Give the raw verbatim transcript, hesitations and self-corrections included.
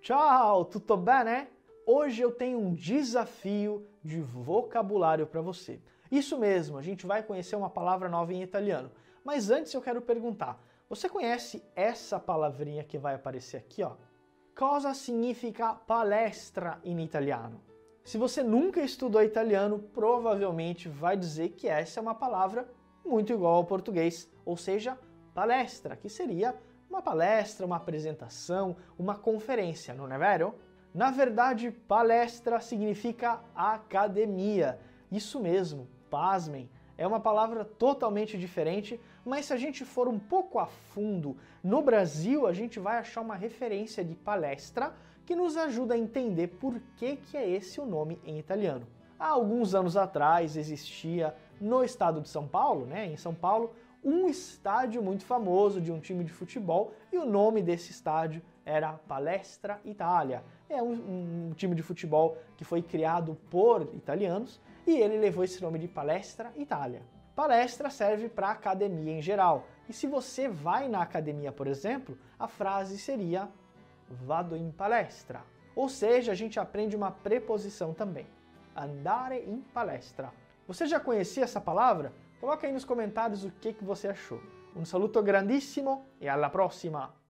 Ciao, tutto bene? Hoje eu tenho um desafio de vocabulário para você. Isso mesmo, a gente vai conhecer uma palavra nova em italiano. Mas antes eu quero perguntar, você conhece essa palavrinha que vai aparecer aqui, ó? Cosa significa palestra in italiano? Se você nunca estudou italiano, provavelmente vai dizer que essa é uma palavra muito igual ao português, ou seja, palestra, que seria uma palestra, uma apresentação, uma conferência, não é vero? Na verdade, palestra significa academia. Isso mesmo, pasmem. É uma palavra totalmente diferente, mas se a gente for um pouco a fundo, no Brasil a gente vai achar uma referência de palestra que nos ajuda a entender por que, que é esse o nome em italiano. Há alguns anos atrás existia no estado de São Paulo, né, em São Paulo, um estádio muito famoso de um time de futebol e o nome desse estádio era Palestra Itália. É um, um time de futebol que foi criado por italianos e ele levou esse nome de Palestra Itália. Palestra serve para academia em geral. E se você vai na academia, por exemplo, a frase seria vado in palestra. Ou seja, a gente aprende uma preposição também. Andare in palestra. Você já conhecia essa palavra? Coloca aí nos comentários o que, que você achou. Um saluto grandissimo e alla prossima!